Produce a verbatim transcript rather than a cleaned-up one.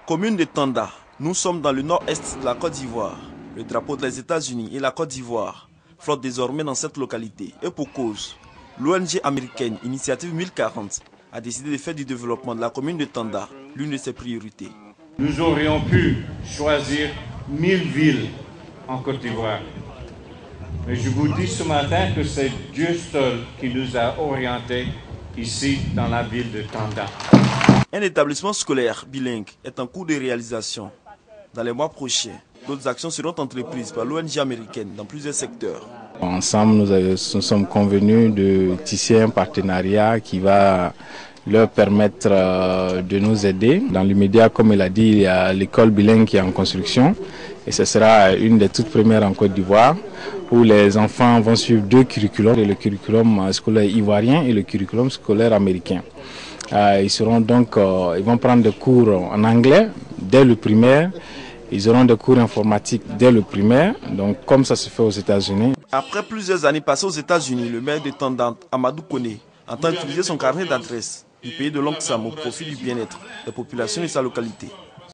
Commune de Tanda, nous sommes dans le nord-est de la Côte d'Ivoire. Le drapeau des États-Unis et la Côte d'Ivoire flotte désormais dans cette localité. Et pour cause, l'O N G américaine Initiative mille quarante a décidé de faire du développement de la commune de Tanda l'une de ses priorités. Nous aurions pu choisir mille villes en Côte d'Ivoire. Mais je vous dis ce matin que c'est Dieu seul qui nous a orientés ici dans la ville de Tanda. Un établissement scolaire bilingue est en cours de réalisation. Dans les mois prochains, d'autres actions seront entreprises par l'O N G américaine dans plusieurs secteurs. Ensemble, nous, avons, nous sommes convenus de tisser un partenariat qui va leur permettre euh, de nous aider. Dans l'immédiat, comme il a dit, il y a l'école bilingue qui est en construction et ce sera une des toutes premières en Côte d'Ivoire où les enfants vont suivre deux curriculums, le curriculum scolaire ivoirien et le curriculum scolaire américain. Euh, ils seront donc, euh, ils vont prendre des cours en anglais dès le primaire. Ils auront des cours informatiques dès le primaire, donc comme ça se fait aux États-Unis. Après plusieurs années passées aux États-Unis, le maire de Tanda, Amadou Kone, entend utiliser son carnet d'adresse du pays de l'oncle Sam au profit du bien-être des populations de sa localité.